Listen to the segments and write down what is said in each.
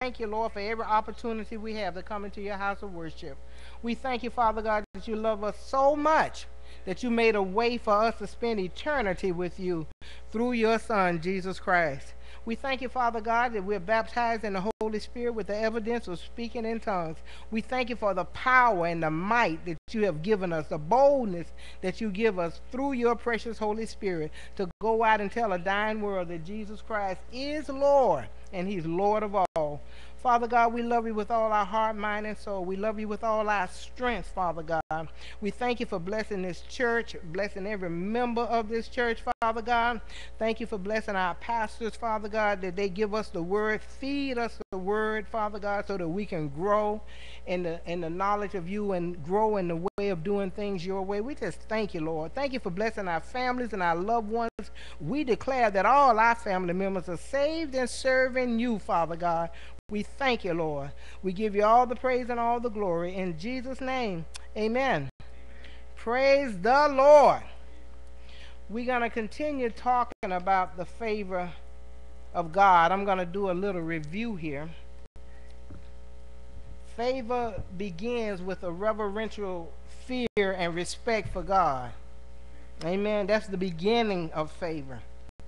thank you, Lord, for every opportunity we have to come into your house of worship. We thank you, Father God, that you love us so much that you made a way for us to spend eternity with you through your Son, Jesus Christ. We thank you, Father God, that we're baptized in the Holy Spirit with the evidence of speaking in tongues. We thank you for the power and the might that you have given us, the boldness that you give us through your precious Holy Spirit to go out and tell a dying world that Jesus Christ is Lord and he's Lord of all. Father God, we love you with all our heart, mind, and soul. We love you with all our strength, Father God. We thank you for blessing this church, blessing every member of this church, Father God. Thank you for blessing our pastors, Father God, that they give us the word, feed us the word, Father God, so that we can grow in the knowledge of you and grow in the way of doing things your way. We just thank you, Lord. Thank you for blessing our families and our loved ones. We declare that all our family members are saved and serving you, Father God. We thank you, Lord. We give you all the praise and all the glory. In Jesus' name, amen. Praise the Lord. We're going to continue talking about the favor of God. I'm going to do a little review here. Favor begins with a reverential fear and respect for God. Amen. That's the beginning of favor.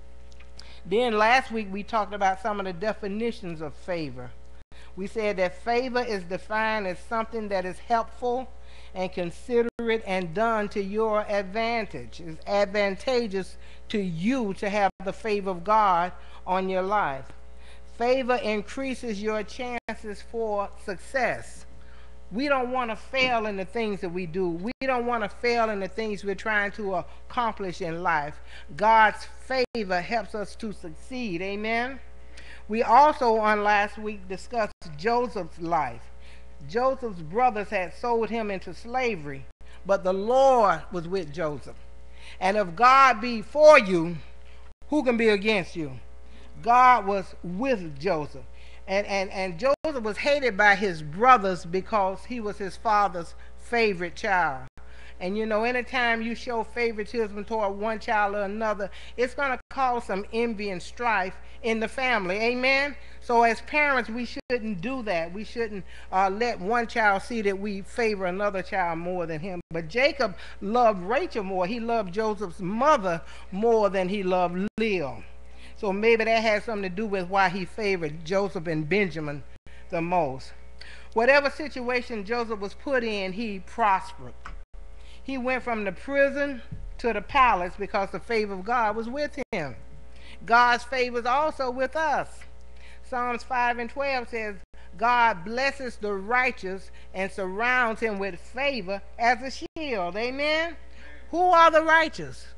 Then last week we talked about some of the definitions of favor. We said that favor is defined as something that is helpful and considerate and done to your advantage. It's advantageous to you to have the favor of God on your life. Favor increases your chances for success. We don't want to fail in the things that we do. We don't want to fail in the things we're trying to accomplish in life. God's favor helps us to succeed. Amen. We also on last week discussed Joseph's life. Joseph's brothers had sold him into slavery, but the Lord was with Joseph. And if God be for you, who can be against you? God was with Joseph. And Joseph was hated by his brothers because he was his father's favorite child. And you know, anytime you show favoritism toward one child or another, it's going to cause some envy and strife in the family. Amen? So as parents, we shouldn't do that. We shouldn't let one child see that we favor another child more than him. But Jacob loved Rachel more. He loved Joseph's mother more than he loved Leah. So maybe that has something to do with why he favored Joseph and Benjamin the most. Whatever situation Joseph was put in, he prospered. He went from the prison to the palace because the favor of God was with him. God's favor is also with us. Psalms 5:12 says, God blesses the righteous and surrounds him with favor as a shield. Amen? Who are the righteous?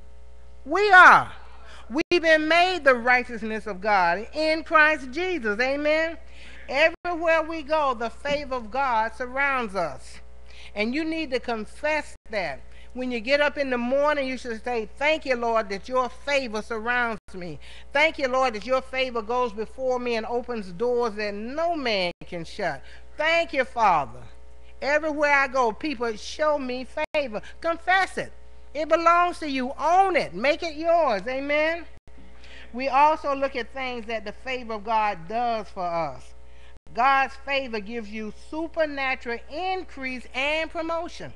We are. We've been made the righteousness of God in Christ Jesus. Amen? Everywhere we go, the favor of God surrounds us. And you need to confess that. When you get up in the morning, you should say, thank you, Lord, that your favor surrounds me. Thank you, Lord, that your favor goes before me and opens doors that no man can shut. Thank you, Father. Everywhere I go, people show me favor. Confess it. It belongs to you. Own it. Make it yours. Amen? We also look at things that the favor of God does for us. God's favor gives you supernatural increase and promotion.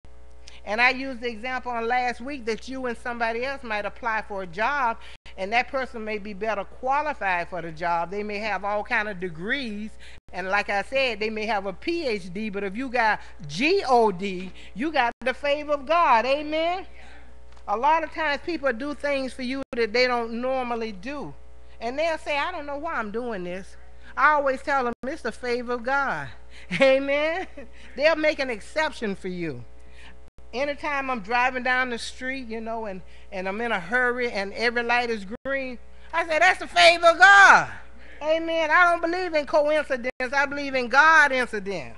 And I used the example on last week that you and somebody else might apply for a job, and that person may be better qualified for the job. They may have all kind of degrees, and like I said, they may have a PhD, but if you got G-O-D, you got the favor of God. Amen? A lot of times people do things for you that they don't normally do. And they'll say, I don't know why I'm doing this. I always tell them it's the favor of God. Amen? They'll make an exception for you. Anytime I'm driving down the street, you know, and I'm in a hurry and every light is green, I say, that's the favor of God. Amen. I don't believe in coincidence. I believe in God incident.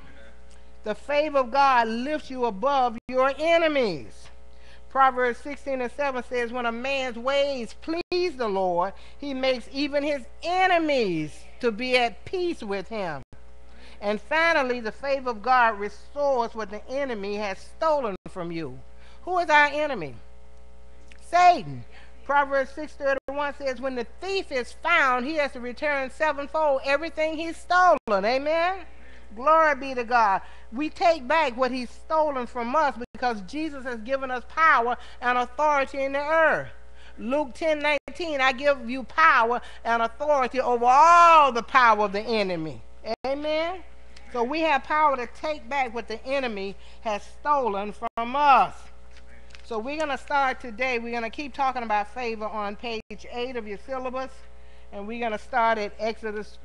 The favor of God lifts you above your enemies. Proverbs 16:7 says, when a man's ways please the Lord, he makes even his enemies to be at peace with him. And finally, the favor of God restores what the enemy has stolen from you. Who is our enemy? Satan. Proverbs 6:31 30:1 says, when the thief is found, he has to return sevenfold everything he's stolen. Amen? Glory be to God. We take back what he's stolen from us because Jesus has given us power and authority in the earth. Luke 10:19, I give you power and authority over all the power of the enemy. Amen? So we have power to take back what the enemy has stolen from us. So we're going to start today. We're going to keep talking about favor on page 8 of your syllabus. And we're going to start at Exodus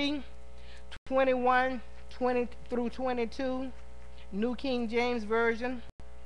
3:21, 20 through 22, New King James Version.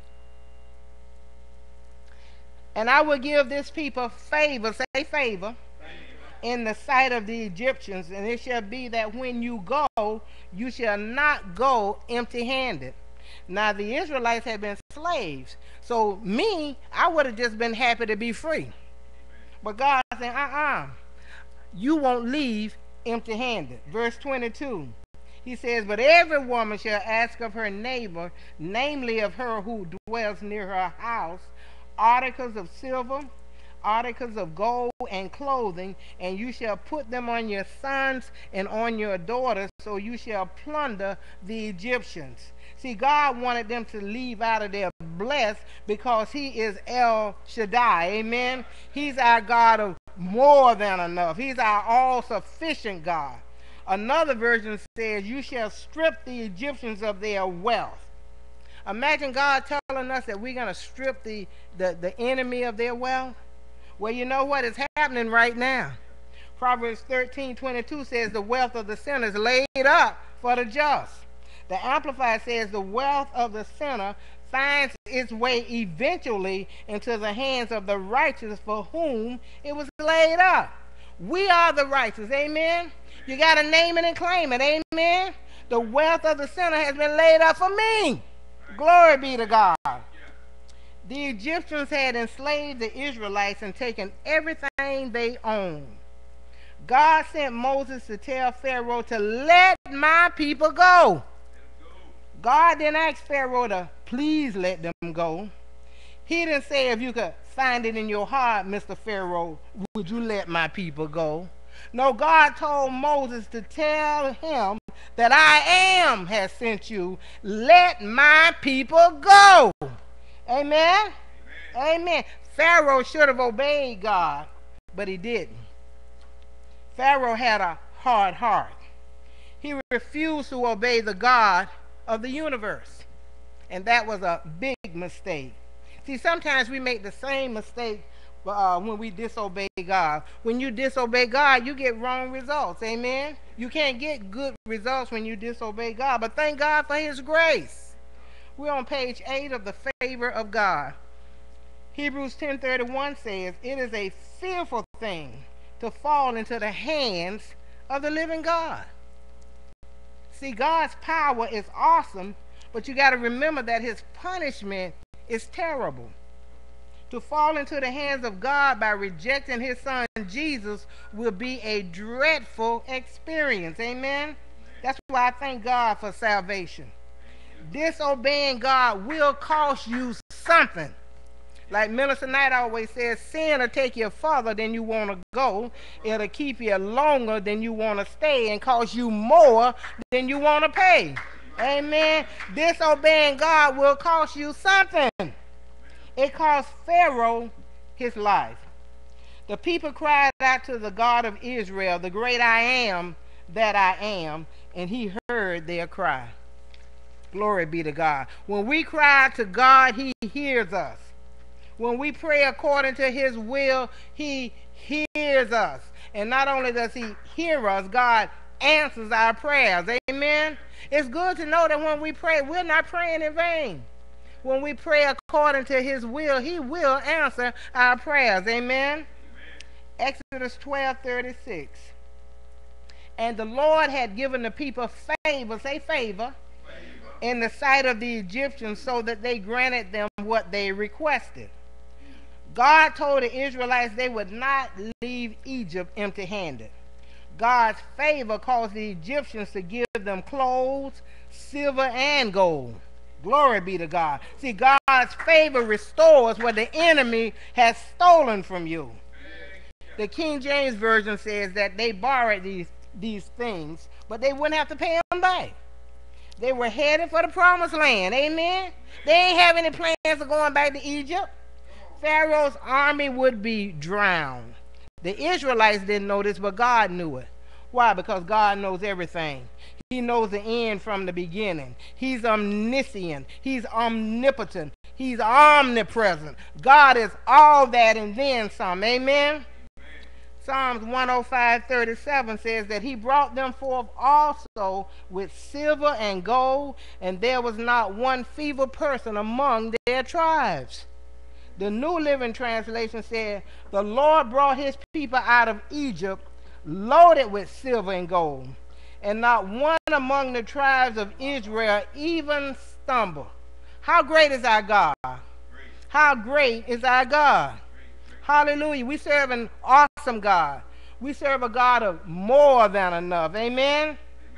And I will give this people favor, say favor, in the sight of the Egyptians, and it shall be that when you go, you shall not go empty-handed. Now the Israelites had been slaves, so I would have just been happy to be free. But God said, you won't leave empty-handed. Verse 22, he says, but every woman shall ask of her neighbor, namely of her who dwells near her house, articles of silver, articles of gold, and clothing, and you shall put them on your sons and on your daughters, so you shall plunder the Egyptians. See, God wanted them to leave out of there blessed because he is El Shaddai. Amen? He's our God of more than enough. He's our all-sufficient God. Another version says, you shall strip the Egyptians of their wealth. Imagine God telling us that we're going to strip the enemy of their wealth. Well, you know what is happening right now. Proverbs 13:22 says the wealth of the sinner is laid up for the just. The Amplified says the wealth of the sinner finds its way eventually into the hands of the righteous for whom it was laid up. We are the righteous. Amen? You got to name it and claim it. Amen? The wealth of the sinner has been laid up for me. Glory be to God. The Egyptians had enslaved the Israelites and taken everything they owned. God sent Moses to tell Pharaoh to let my people go. God didn't ask Pharaoh to please let them go. He didn't say, if you could find it in your heart, Mr. Pharaoh, would you let my people go? No, God told Moses to tell him that I am has sent you. Let my people go. Amen? Amen. Pharaoh should have obeyed God, but he didn't. Pharaoh had a hard heart. He refused to obey the God of the universe, and that was a big mistake. See, sometimes we make the same mistake when we disobey God. When you disobey God, you get wrong results. Amen? You can't get good results when you disobey God, but thank God for his grace. We're on page 8 of the favor of God. Hebrews 10:31 says, it is a fearful thing to fall into the hands of the living God. See, God's power is awesome, but you got to remember that his punishment is terrible. To fall into the hands of God by rejecting his son Jesus will be a dreadful experience. Amen? That's why I thank God for salvation. Disobeying God will cost you something. Like Minister Knight always says, sin will take you further than you want to go. It'll keep you longer than you want to stay and cost you more than you want to pay. Amen. Disobeying God will cost you something. It cost Pharaoh his life. The people cried out to the God of Israel, the great I am that I am, and he heard their cry. Glory be to God. When we cry to God, he hears us. When we pray according to his will, he hears us. And not only does he hear us, God answers our prayers. Amen? It's good to know that when we pray, we're not praying in vain. When we pray according to his will, he will answer our prayers. Amen? Exodus 12:36. And the Lord had given the people favor, say favor, in the sight of the Egyptians, so that they granted them what they requested. God told the Israelites they would not leave Egypt empty-handed. God's favor caused the Egyptians to give them clothes, silver, and gold. Glory be to God. See, God's favor restores what the enemy has stolen from you. The King James Version says that they borrowed these things, but they wouldn't have to pay them back. They were headed for the promised land. Amen? They ain't have any plans of going back to Egypt. Pharaoh's army would be drowned. The Israelites didn't know this, but God knew it. Why? Because God knows everything. He knows the end from the beginning. He's omniscient. He's omnipotent. He's omnipresent. God is all that and then some. Amen? Psalms 105:37 says that he brought them forth also with silver and gold, and there was not one feeble person among their tribes. The New Living Translation said, the Lord brought his people out of Egypt loaded with silver and gold, and not one among the tribes of Israel even stumbled. How great is our God? How great is our God? Hallelujah. We serve an awesome God. We serve a God of more than enough. Amen?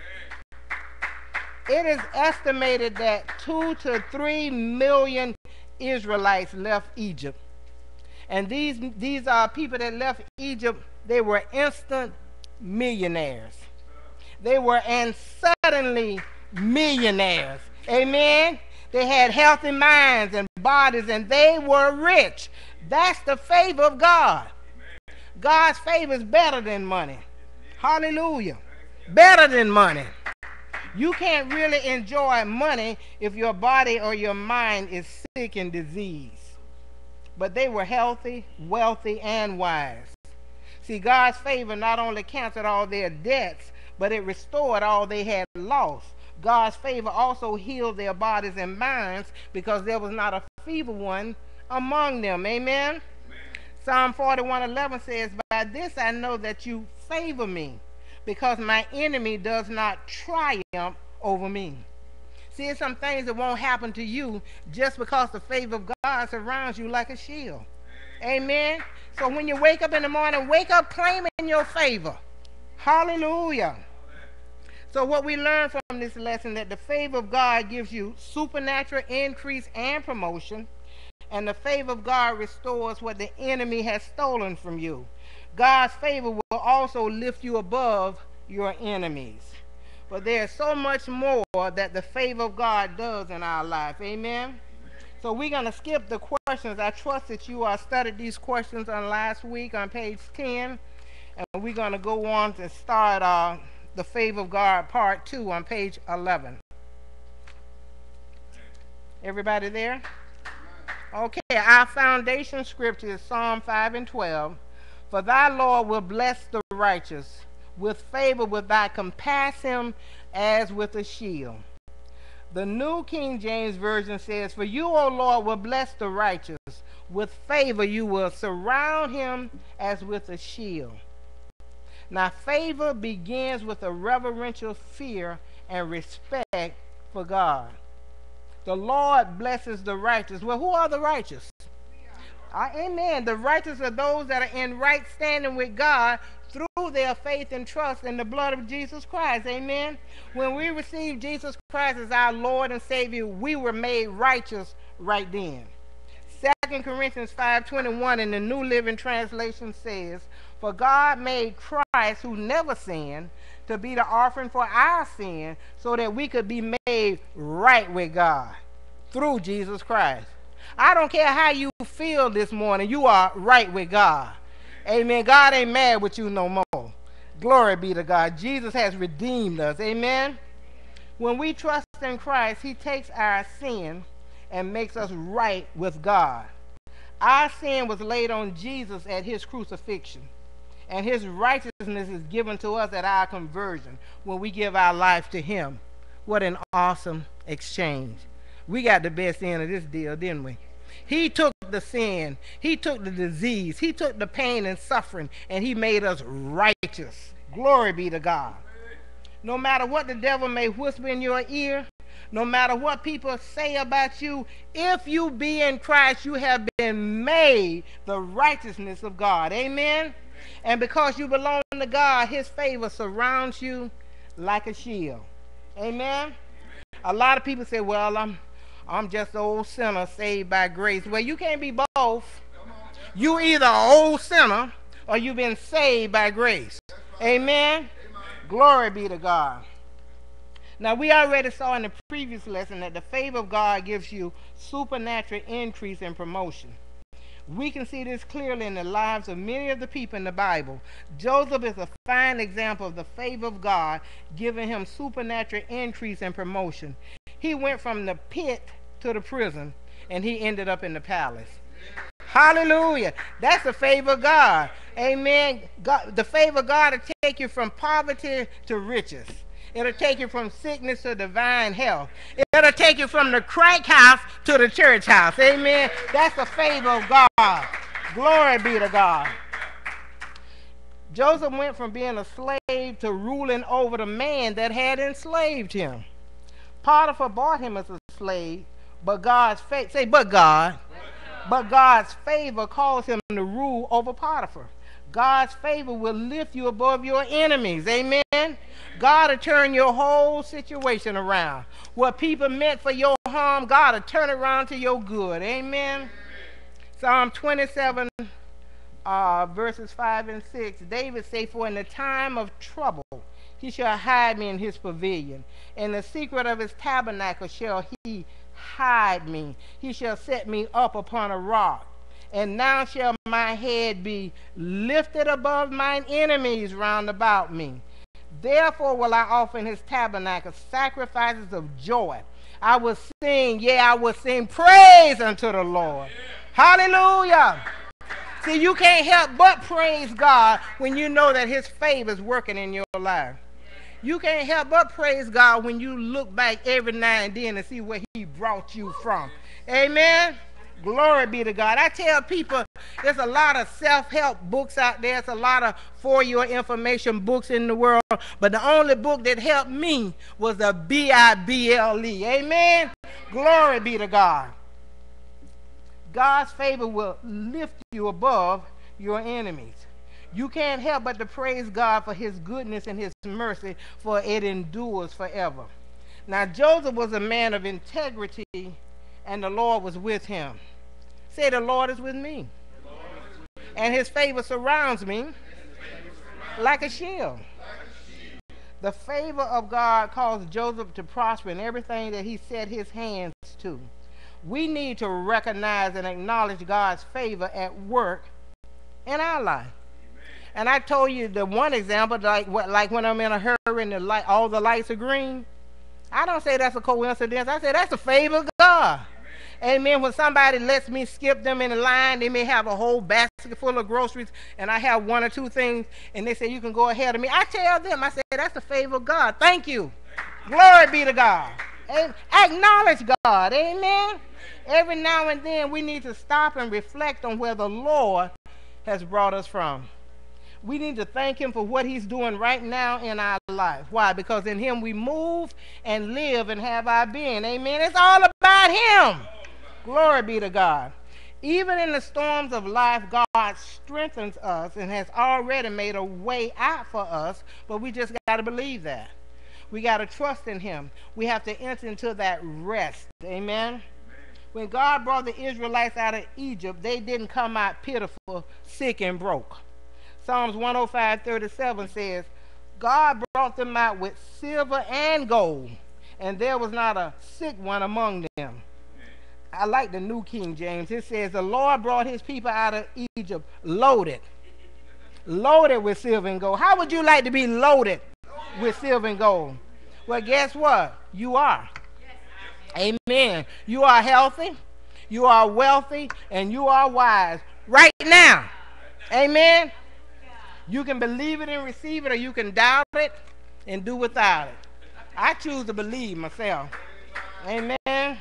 It is estimated that 2 to 3 million Israelites left Egypt. And these are people that left Egypt. They were instant millionaires. They were and suddenly millionaires. Amen? They had healthy minds and bodies, and they were rich. That's the favor of God. God's favor is better than money. Hallelujah. Better than money. You can't really enjoy money if your body or your mind is sick and diseased. But they were healthy, wealthy, and wise. See, God's favor not only canceled all their debts, but it restored all they had lost. God's favor also healed their bodies and minds because there was not a feeble one among them. Amen? Psalm 41:11 says, by this I know that you favor me, because my enemy does not triumph over me. See, there's some things that won't happen to you just because the favor of God surrounds you like a shield. Amen? So when you wake up in the morning, wake up claiming your favor. Hallelujah. So what we learn from this lesson, that the favor of God gives you supernatural increase and promotion, and the favor of God restores what the enemy has stolen from you. God's favor will also lift you above your enemies. But there's so much more that the favor of God does in our life. Amen? So we're going to skip the questions. I trust that you studied these questions on last week on page 10. And we're going to go on to start the favor of God part 2 on page 11. Everybody there? Okay, our foundation scripture is Psalm 5:12. For thy Lord will bless the righteous. With favor will thou compass him as with a shield. The New King James Version says, for you, O Lord, will bless the righteous. With favor you will surround him as with a shield. Now, favor begins with a reverential fear and respect for God. The Lord blesses the righteous. Well, who are the righteous? Amen. The righteous are those that are in right standing with God through their faith and trust in the blood of Jesus Christ. Amen. When we received Jesus Christ as our Lord and Savior, we were made righteous right then. 2 Corinthians 5:21 in the New Living Translation says, for God made Christ, who never sinned, to be the offering for our sin, so that we could be made right with God through Jesus Christ. I don't care how you feel this morning, you are right with God. Amen. God ain't mad with you no more. Glory be to God. Jesus has redeemed us. Amen. When we trust in Christ, he takes our sin and makes us right with God. Our sin was laid on Jesus at his crucifixion, and his righteousness is given to us at our conversion when we give our life to him. What an awesome exchange. We got the best end of this deal, didn't we? He took the sin, he took the disease, he took the pain and suffering, and he made us righteous. Glory be to God. No matter what the devil may whisper in your ear, no matter what people say about you, if you be in Christ, you have been made the righteousness of God. Amen? And because you belong to God, his favor surrounds you like a shield. Amen? A lot of people say, well, I'm just an old sinner saved by grace. Well, you can't be both. You either an old sinner or you've been saved by grace. Amen? Glory be to God. Now, we already saw in the previous lesson that the favor of God gives you supernatural increase and promotion. We can see this clearly in the lives of many of the people in the Bible. Joseph is a fine example of the favor of God giving him supernatural increase and promotion. He went from the pit to the prison, and he ended up in the palace. Hallelujah. That's the favor of God. Amen. God, the favor of God will take you from poverty to riches. It'll take you from sickness to divine health. It'll take you from the crack house to the church house. Amen. That's the favor of God. Glory be to God. Joseph went from being a slave to ruling over the man that had enslaved him. Potiphar bought him as a slave, but God's favor, say, but God. But God's favor caused him to rule over Potiphar. God's favor will lift you above your enemies. Amen. God will turn your whole situation around. What people meant for your harm, God will turn around to your good. Amen. Psalm 27, verses 5 and 6. David said, for in the time of trouble he shall hide me in his pavilion. In the secret of his tabernacle shall he hide me. He shall set me up upon a rock. And now shall my head be lifted above mine enemies round about me. Therefore will I offer in his tabernacle sacrifices of joy. I will sing, yea, I will sing praise unto the Lord. Hallelujah. See, you can't help but praise God when you know that his favor is working in your life. You can't help but praise God when you look back every now and then and see where he brought you from. Amen. Glory be to God. I tell people there's a lot of self-help books out there. There's a lot of for-your information books in the world. But the only book that helped me was the Bible. Amen. Glory be to God. God's favor will lift you above your enemies. You can't help but to praise God for his goodness and his mercy, for it endures forever. Now, Joseph was a man of integrity, and the Lord was with him. Say, the Lord is with me. And his favor surrounds me like a shield. The favor of God caused Joseph to prosper in everything that he set his hands to. We need to recognize and acknowledge God's favor at work in our life. And I told you the one example, like when I'm in a hurry and all the lights are green. I don't say that's a coincidence. I say that's the favor of God. Amen. When somebody lets me skip them in the line, they may have a whole basket full of groceries, and I have one or two things, and they say, you can go ahead of me. I tell them, I say, that's the favor of God. Thank you. Glory be to God. And acknowledge God. Amen. Every now and then we need to stop and reflect on where the Lord has brought us from. We need to thank him for what he's doing right now in our life. Why? Because in him we move and live and have our being. Amen. It's all about him. Glory be to God. Even in the storms of life, God strengthens us and has already made a way out for us, but we just got to believe that. We got to trust in him. We have to enter into that rest. Amen. When God brought the Israelites out of Egypt, they didn't come out pitiful, sick, and broke. Psalms 105:37 says, God brought them out with silver and gold, and there was not a sick one among them. I like the New King James. It says, the Lord brought his people out of Egypt loaded with silver and gold. How would you like to be loaded with silver and gold? Well, guess what? You are. Amen. You are healthy, you are wealthy, and you are wise right now. Amen. You can believe it and receive it, or you can doubt it and do without it. I choose to believe myself. Amen.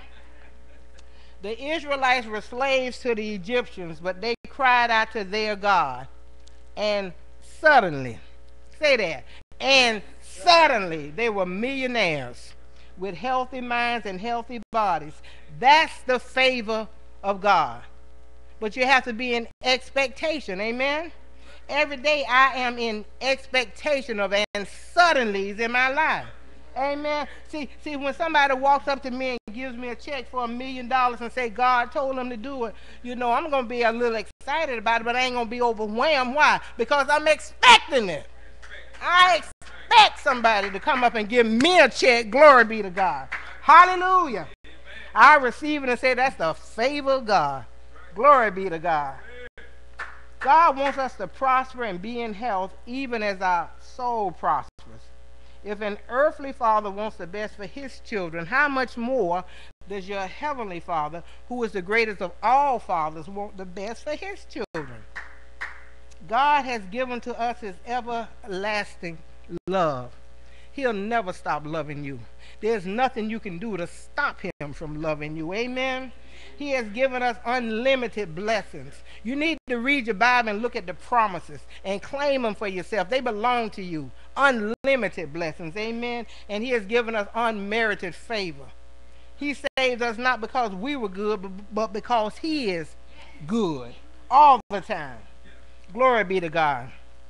The Israelites were slaves to the Egyptians, but they cried out to their God. And suddenly, say that, and suddenly they were millionaires with healthy minds and healthy bodies. That's the favor of God. But you have to be in expectation. Amen. Every day I am in expectation of and suddenlies in my life. Amen. See, when somebody walks up to me and gives me a check for $1 million and say God told them to do it, I'm going to be a little excited about it, but I ain't going to be overwhelmed. Why? Because I'm expecting it. I expect somebody to come up and give me a check. Glory be to God. Hallelujah. I receive it and say that's the favor of God. Glory be to God. God wants us to prosper and be in health even as our soul prospers. If an earthly father wants the best for his children, how much more does your heavenly Father, who is the greatest of all fathers, want the best for his children? God has given to us his everlasting love. He'll never stop loving you. There's nothing you can do to stop him from loving you. Amen. He has given us unlimited blessings. You need to read your Bible and look at the promises and claim them for yourself. They belong to you. Unlimited blessings. Amen. And he has given us unmerited favor. He saved us not because we were good, but because he is good all the time. Glory be to God.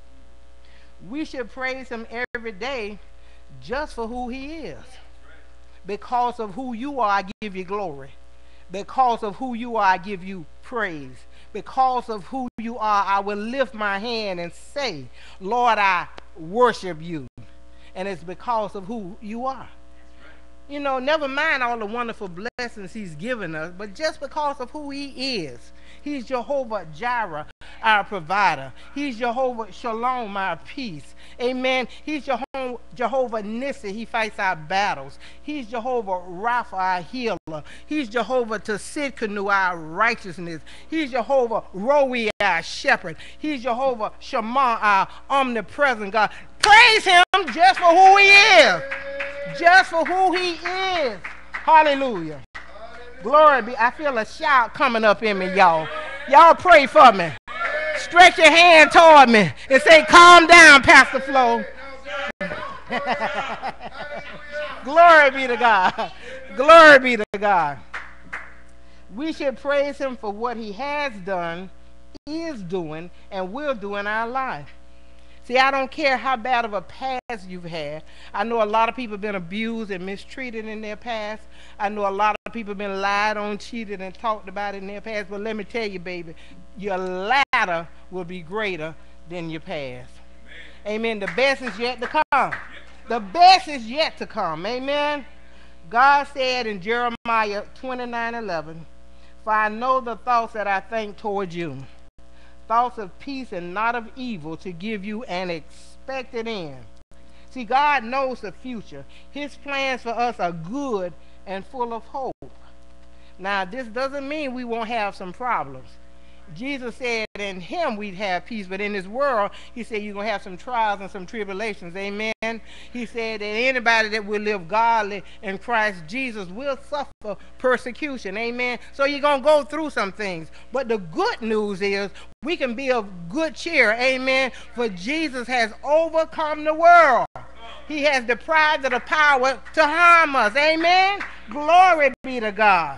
We should praise him every day just for who he is. Because of who you are, I give you glory. Because of who you are, I give you praise. Because of who you are, I will lift my hand and say, Lord, I worship you. And it's because of who you are. Never mind all the wonderful blessings he's given us, but just because of who he is. He's Jehovah Jireh, our provider. He's Jehovah Shalom, our peace. Amen. He's Jehovah Nissi. He fights our battles. He's Jehovah Rapha, our healer. He's Jehovah Tsidkenu, our righteousness. He's Jehovah Roi, our shepherd. He's Jehovah Shammah, our omnipresent God. Praise him just for who he is. Just for who he is. Hallelujah. Glory be. I feel a shout coming up in me, y'all. Y'all pray for me. Stretch your hand toward me and say, calm down, Pastor Flo. Glory be to God. Glory be to God. We should praise him for what he has done, is doing, and will do in our life. See, I don't care how bad of a past you've had. I know a lot of people have been abused and mistreated in their past. I know a lot of people have been lied on, cheated, and talked about in their past. But let me tell you, baby, your latter will be greater than your past. Amen. The best is yet to come. The best is yet to come. Amen. God said in Jeremiah 29:11, for I know the thoughts that I think toward you, thoughts of peace and not of evil, to give you an expected end. See, God knows the future. His plans for us are good and full of hope. Now, this doesn't mean we won't have some problems. Jesus said in him we'd have peace, but in this world, he said you're going to have some trials and some tribulations. Amen. He said that anybody that will live godly in Christ Jesus will suffer persecution. Amen. So you're going to go through some things. But the good news is we can be of good cheer. Amen. For Jesus has overcome the world. He has deprived of the power to harm us. Amen. Glory be to God.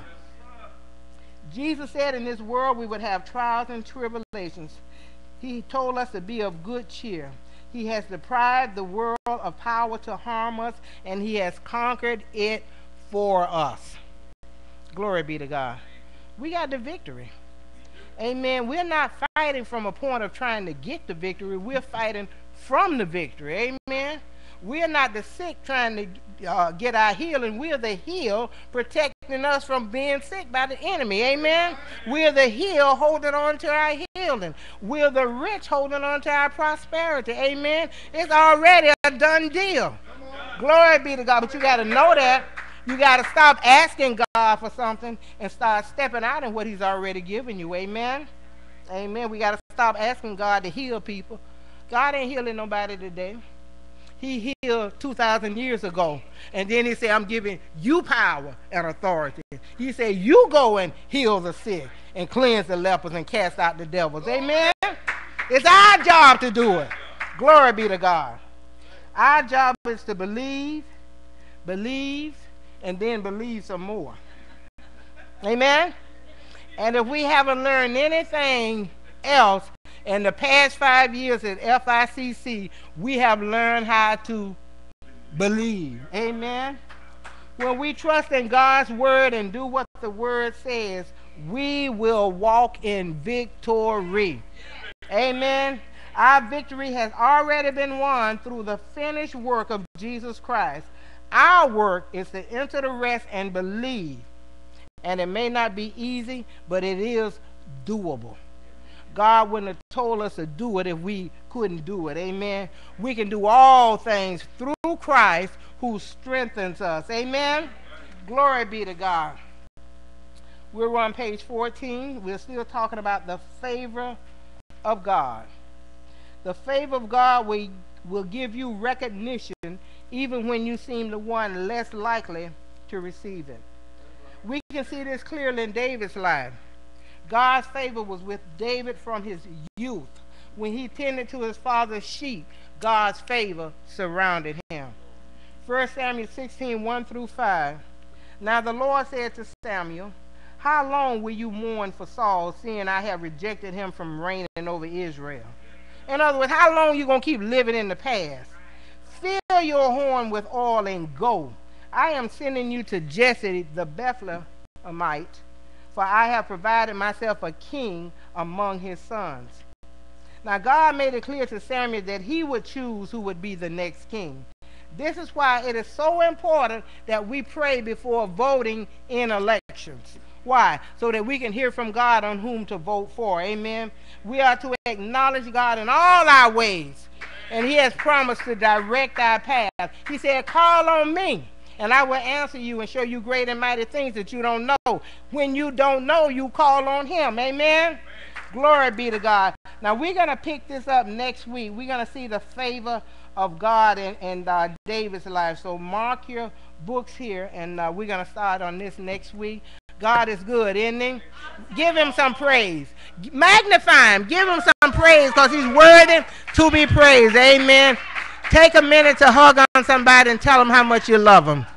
Jesus said in this world we would have trials and tribulations. He told us to be of good cheer. He has deprived the world of power to harm us, and he has conquered it for us. Glory be to God. We got the victory. Amen. We're not fighting from a point of trying to get the victory. We're fighting from the victory. Amen. We're not the sick trying to get our healing. We're the healed protecting us from being sick by the enemy. Amen. We're the healed holding on to our healing. We're the rich holding on to our prosperity. Amen. It's already a done deal. Glory be to God. But you got to know that. You got to stop asking God for something and start stepping out in what he's already given you. Amen. Amen. We got to stop asking God to heal people. God ain't healing nobody today. He healed 2,000 years ago. And then he said, I'm giving you power and authority. He said, you go and heal the sick and cleanse the lepers and cast out the devils. Amen? It's our job to do it. Glory be to God. Our job is to believe, and then believe some more. Amen? And if we haven't learned anything else, in the past 5 years at FICC, we have learned how to believe. Amen. When we trust in God's word and do what the word says, we will walk in victory. Amen. Our victory has already been won through the finished work of Jesus Christ. Our work is to enter the rest and believe. And it may not be easy, but it is doable. God wouldn't have told us to do it if we couldn't do it. Amen. We can do all things through Christ who strengthens us. Amen. Glory be to God. We're on page 14. We're still talking about the favor of God. The favor of God will give you recognition even when you seem the one less likely to receive it. We can see this clearly in David's life. God's favor was with David from his youth. When he tended to his father's sheep, God's favor surrounded him. 1 Samuel 16, 1 through 5. Now the Lord said to Samuel, how long will you mourn for Saul, seeing I have rejected him from reigning over Israel? In other words, how long are you going to keep living in the past? Fill your horn with oil and go. I am sending you to Jesse the Bethlehemite, for I have provided myself a king among his sons. Now God made it clear to Samuel that he would choose who would be the next king. This is why it is so important that we pray before voting in elections. Why? So that we can hear from God on whom to vote for. Amen. We are to acknowledge God in all our ways. And he has promised to direct our path. He said, call on me, and I will answer you and show you great and mighty things that you don't know. When you don't know, you call on him. Amen? Glory be to God. Now, we're going to pick this up next week. We're going to see the favor of God in David's life. So mark your books here, and we're going to start on this next week. God is good, isn't he? Give him some praise. Magnify him. Give him some praise because he's worthy to be praised. Amen. Take a minute to hug on somebody and tell them how much you love them.